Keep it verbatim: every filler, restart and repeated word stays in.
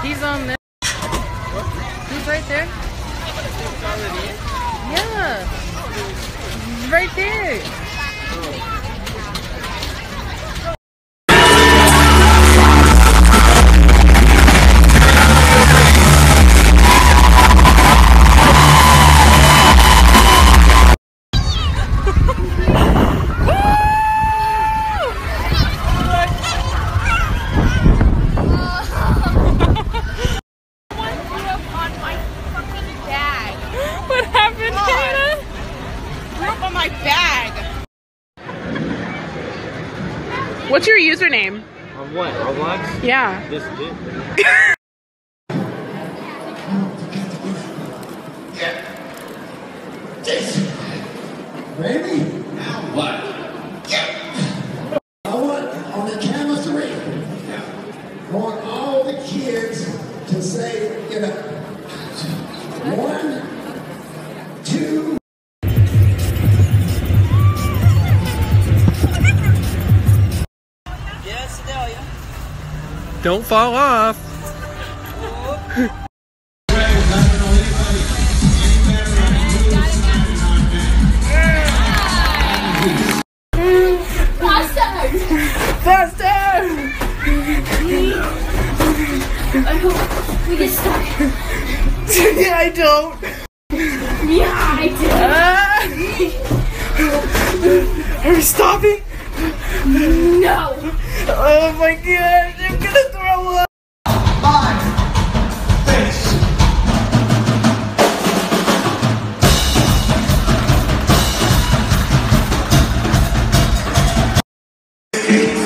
He's on there. He's right there. Yeah. Right there. What's your username? On what? Roblox? Yeah. This dude. Ready? Now what? I want on the count of three. I want all the kids to say, you know, one, two. Don't fall off. Faster! Faster! I hope we get stuck. Yeah, I don't. Yeah, I Uh, are we stopping? do. No! Oh my god, I'm gonna throw up. Five, six. Eight.